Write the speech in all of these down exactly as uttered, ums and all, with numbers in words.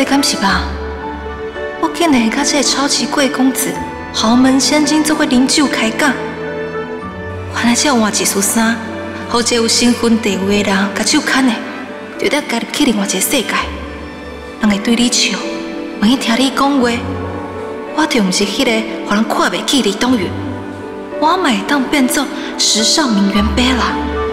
敢是吧？我竟然会甲这个超级贵公子、豪门千金做伙饮酒开讲，原来这换一束衫，互这有身份地位的人甲手牵的，就得家己去另外一个世界。人会对你笑，愿意听你讲话，我就毋是迄个互人看袂起李东宇，我嘛会当变做时尚名媛贝拉。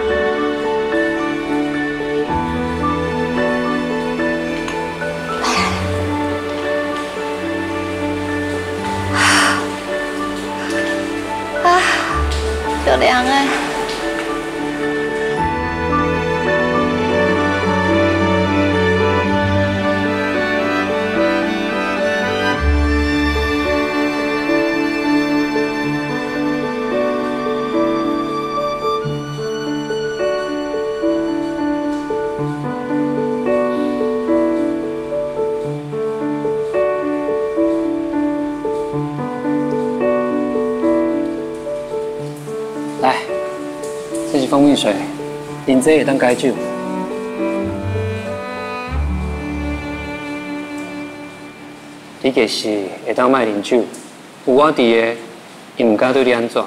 就凉哎。 来，这是蜂蜜水，啉这会当解酒。你其实会当卖啉酒，有我伫的，伊唔敢对你安怎。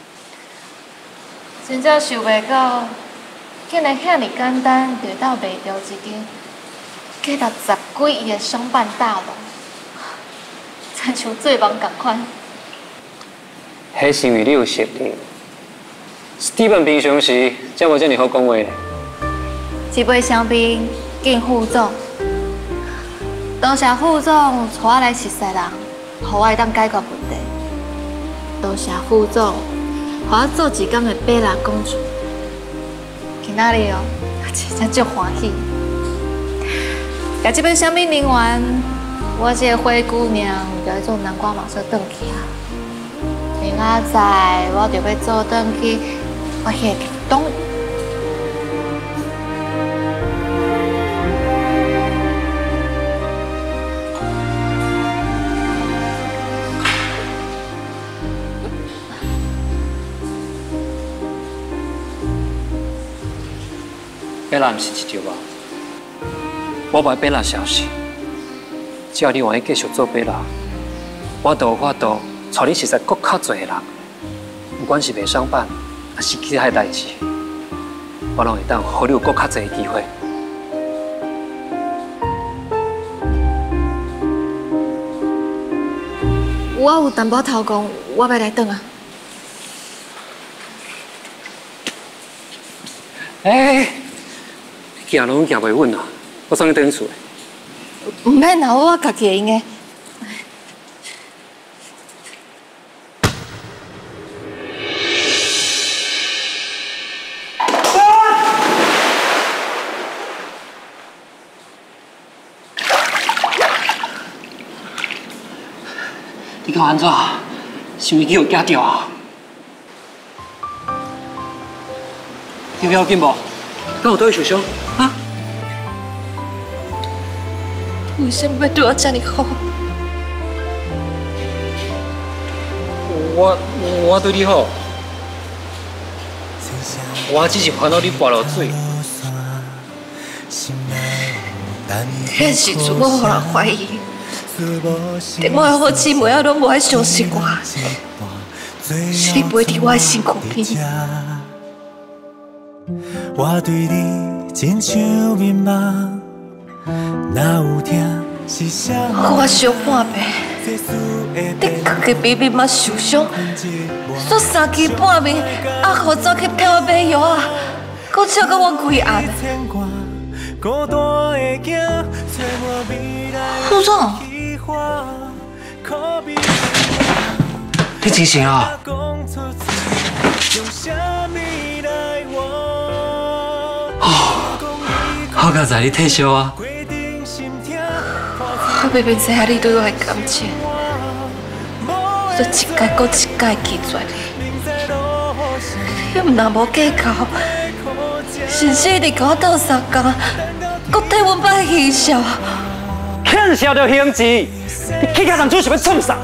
真正想袂到，竟然遐尼简单就到卖掉一间价值十几亿的商办大楼，亲像做梦共款。 迄是因为你有实力。 Steven 平常时才无遮尔好讲话咧。 一杯香槟敬副总，多谢副总带我来熟悉人，互我会当解决问题。多谢副总，互我做一工的贝拉公主。今仔日哦，真正足欢喜。甲这杯香槟啉完，我这个灰姑娘就要做南瓜马车转去啊。明仔载我就要坐转去。 我遐地东， 贝拉毋是一条猫，我袂贝拉消失。只要你愿意继续做贝拉，我就有法度带你熟悉更较侪人，不管是卖商办。 也是其他的代志，我拢会当，互你有更较侪的机会。 我有淡薄头功，我要来转啊。 哎，行拢行袂稳啊，我送你转厝。 唔免啦，我家己会用的。 你讲安怎？是咪去有惊到啊？你要紧无？敢有倒去受伤啊？ 为什么要对我这么好？ 我我对你好，我只是烦恼你跋落水。 迄时阵我互人怀疑。 连我的好姊妹啊，拢无爱相信我，是你陪伫我的身躯边。我对你亲像面梦，哪有听是啥？我想半暝，你家己明明嘛受伤，煞三更半暝啊，互走去替我买药啊，搁笑到我规暗。副总。 你真醒啊！哦，好佳在你退休啊！ 我明明知影你对我的感情，却一届搁一届拒绝你。你毋但无计较，甚至一直甲我斗相共，搁替阮摆嬉笑。 欠笑着行字，你去甲人主是要创啥？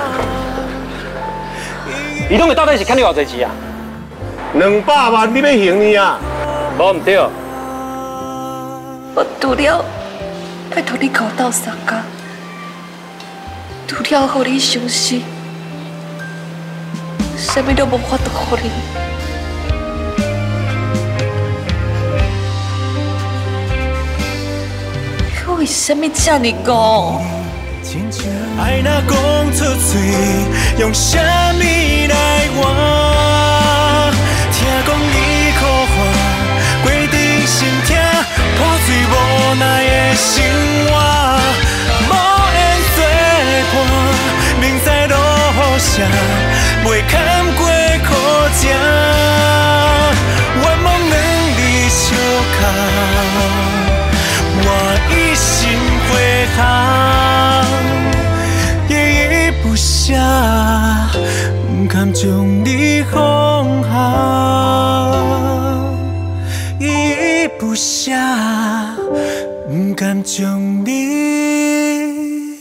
你拢会到底是欠你偌济钱啊？ 两百万你要还你啊？ 无唔对。 我除了拜托你甲我斗相共，除了互你伤心，啥物都无法度互你。你为什么这么戆？ 爱若讲出嘴，用啥物来换？听讲你苦患，过阵心痛，破碎无奈的生活，无缘作伴，明知路线，袂堪过苦情，愿望两字相靠，我一心回航。不舍，不甘将你放下，依依不舍，不甘将你。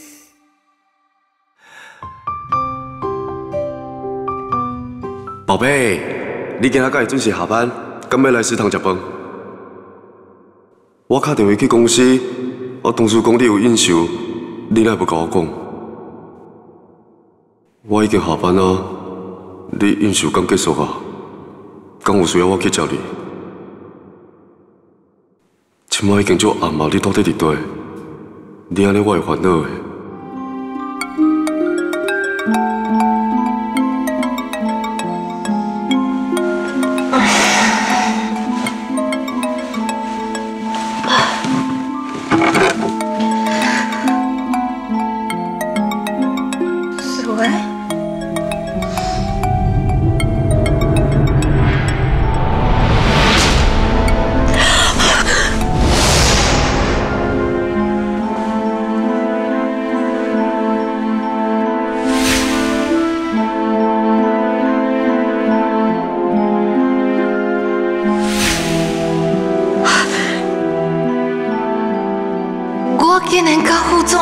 宝贝，你今仔敢会准时下班？敢要来食堂食饭？我打电话去公司，我同事讲你有应酬，你哪不甲我讲？我已经下班啊，你应酬刚结束啊？敢有需要我去接你？今仔已经足暗啊，你到底伫佗？你安尼我会烦恼的。 是喂。我竟然甲副总，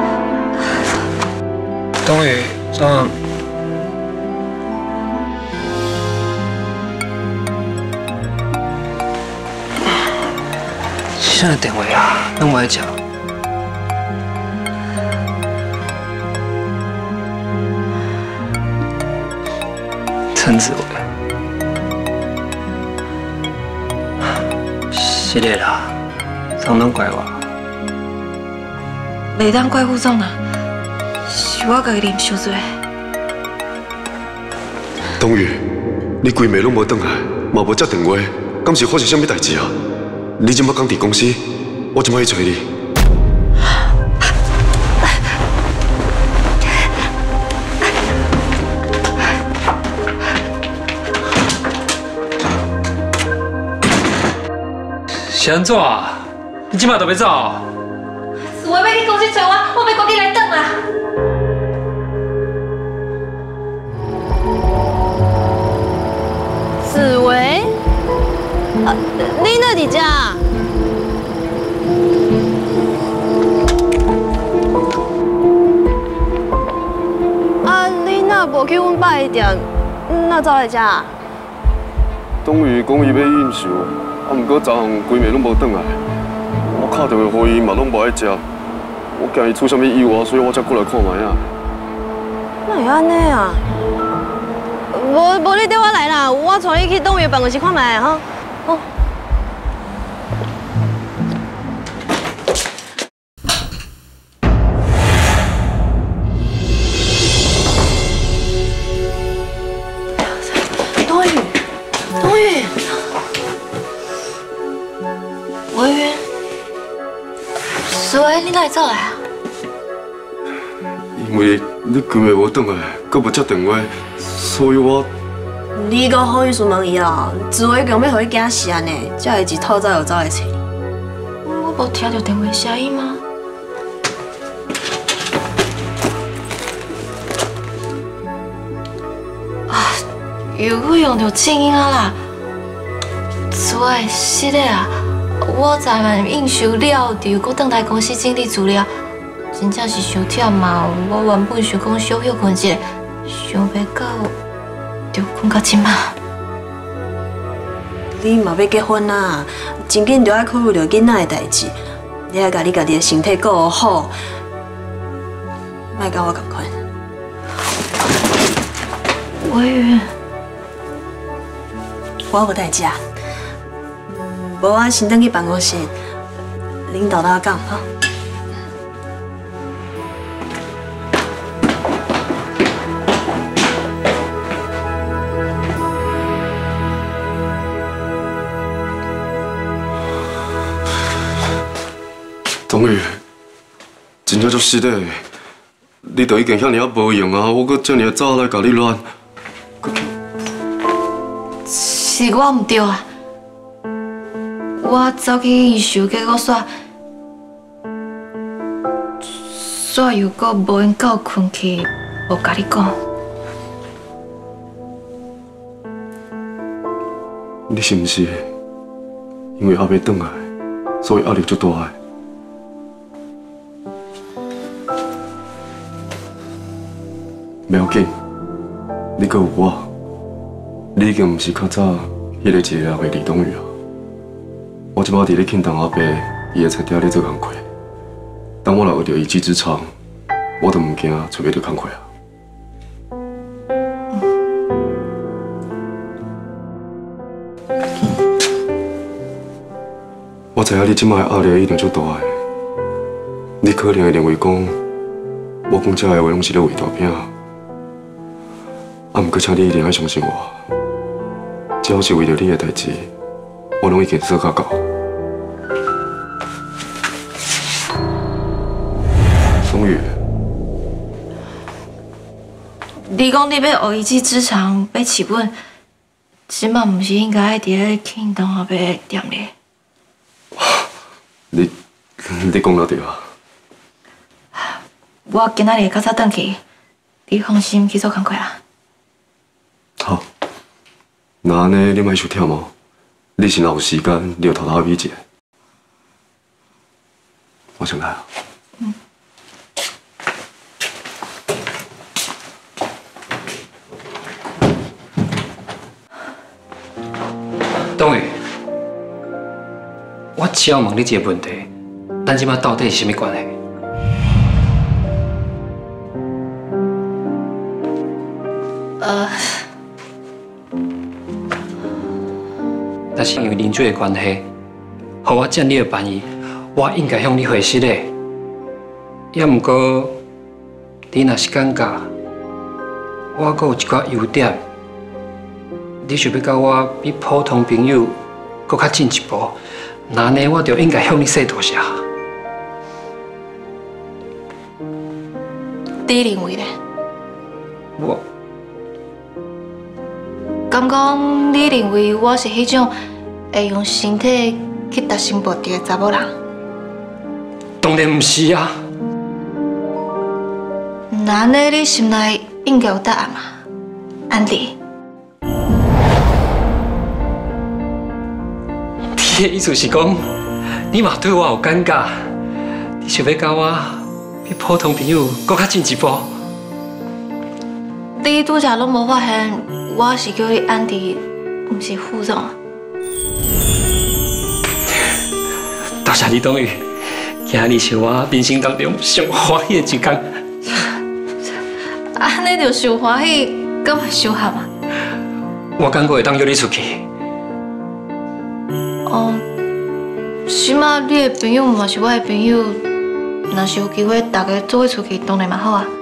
董宇，这现在电话啊，拢无爱接。陈子伟，是的啦，常拢怪我。 袂当怪副总啦，是我家己啉伤多。 董宇，你规暝拢无转来，嘛无接电话，敢是发生啥物代志啊？你即摆刚伫公司，我即摆去找你。 是安怎啊？你即摆就要走？ 是我要去公司找我，我要赶紧来转啦。 紫薇，啊，你哪伫遮？啊，你哪无去阮爸的店，哪走来遮？ 董宇讲伊要应酬，啊，毋过昨昏规暝拢无转来。我打电话予伊嘛拢无爱接，我惊伊出啥物意外，所以我才过来看卖啊。 哪会安尼啊？无无，你跟我来啦，我带你去董宇的办公室看卖哈。好。 董宇，董宇，委员，所以你哪会走来啊？ 因为你规暝无转来，阁无接电话，所以我。 你搁好意思问伊哦？紫薇强要互你惊死安尼，才会一透早就走来找你。 我无听到电话声音吗？啊，又搁用到静音啊啦！所以是的啊，我昨晚应酬了，就搁转来公司整理资料，真正是伤忝嘛。我原本想讲小休困一下，想袂到。就困到今嘛。你嘛要结婚啊，真紧就要考虑到囡仔的代志。 你要甲你家己的身体顾好，莫甲我共款。 委员， 我无代志啊，无我先转去办公室，领导来讲哈。 冬雨，真正足失礼，你都已经遐尔啊无用啊，我搁遮尔早来甲你乱， 是我唔对啊！我走去医术结果煞煞又搁无闲到困去，无甲你讲。 你是毋是因为还袂转来，所以压力足大的？袂要紧，你搁有我，你已经毋是较早迄个一个月的李东宇啊。我即摆伫咧庆东阿伯伊的菜店咧做工课，当我若学到一技之长，我都毋惊找袂到工课啊。我知影你即摆的压力一定足大的，你可能会认为讲，我讲这个话拢是咧画大饼。啊，毋过请你一定要相信我，只要是为了你的代志，我拢已经做到到。冬雨， 你讲你要学一技之长，要起稳，即嘛毋是应该爱伫咧庆东后边店里？ 你你讲得对啊！ 我今仔日较早转去，你放心去做工课啦。 好，那安尼你莫伤忝哦。你是若有时间，你就偷偷美一下。我先来啊。嗯。 冬雨，我只要问你一个问题，咱即摆到底是啥物关系？ 呃。 但是因为邻居的关系，互我占你的便宜，我应该向你回失的。也毋过，你若是感觉我阁有一寡优点，你想要甲我比普通朋友阁较进一步，那安尼我就应该向你说多谢。 你认为呢？ 我。 敢讲你认为我是迄种会用身体去达成目的的查某人？ 当然毋是啊！ 那安尼你心内应该有答案嘛，安迪。 你的意思是讲，你嘛对我有感觉，你想要甲我比普通朋友阁较进一步？ 你拄则拢无发现？我是叫你安迪，毋是副总。 多谢你，冬雨。今日是我人生当中上欢喜的一天。 安尼就上欢喜，敢会伤合啊？ 我感觉会当约你出去。 哦，起码你的朋友嘛是我的朋友，若是有机会大家做伙出去，当然嘛好啊。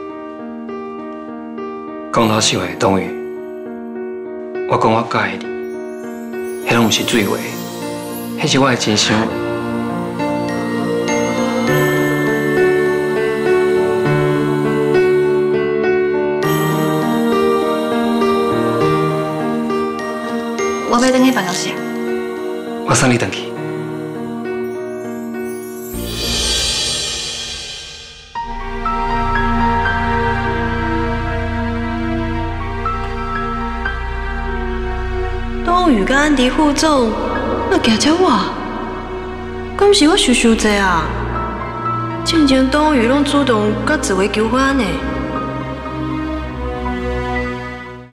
讲老实话，冬雨。我讲我介意你，迄拢毋是醉话，迄是我的真心。 我要转去办公室。 我送你转去。 冬雨甲安迪副总，那惊chết我，敢是我想伤济啊？之前冬雨拢主动甲紫薇求婚呢。